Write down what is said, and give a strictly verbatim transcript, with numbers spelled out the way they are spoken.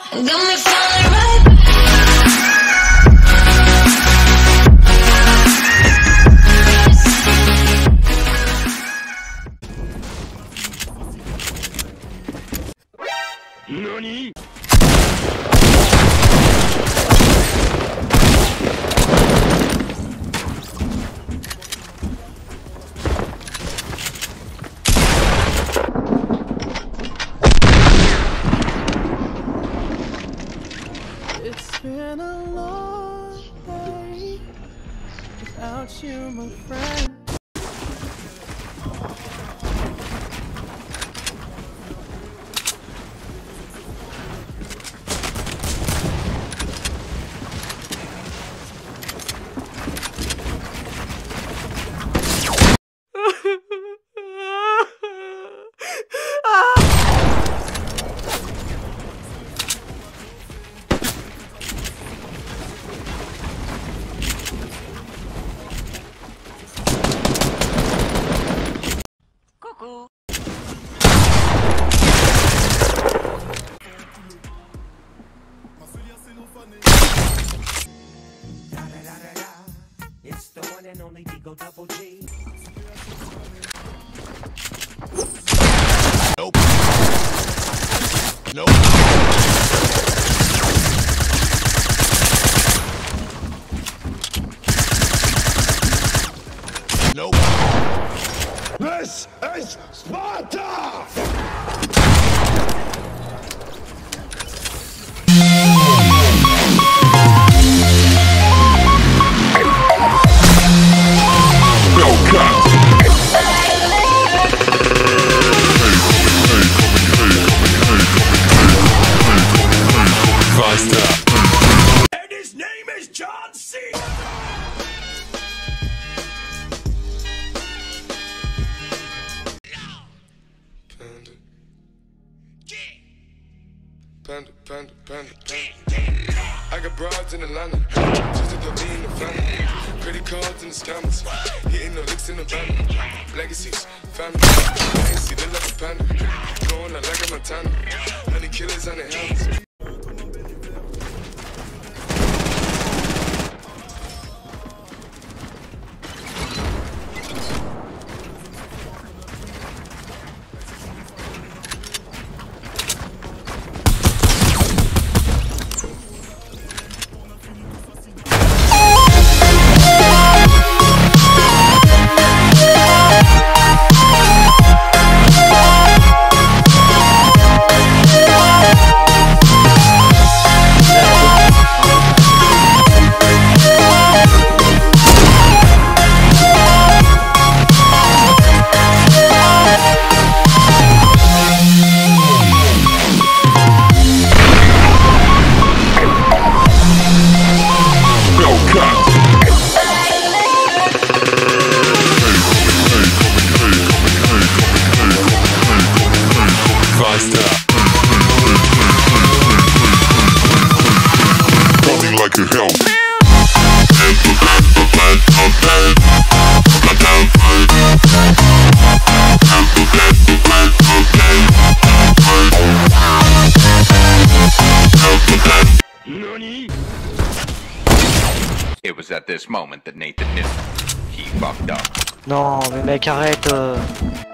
Got me falling right back. NANI?! It's been a long day without you, my friend. It's the one and only Digo Double G. Nope. Nope. Nope. This is Sparta! And his name is John C. Panda. Panda, panda, panda, panda. I got broads in Atlanta, just to go be in the family. Credit cards in the scammers, hitting the licks in the van. Legacies, family, I ain't see the like a panda. Going out like a Montana, honey killers on the helmets. Like a hell. NANI?! It was at this moment that Nathan knew he fucked up. Non, mais mec, arrête. euh.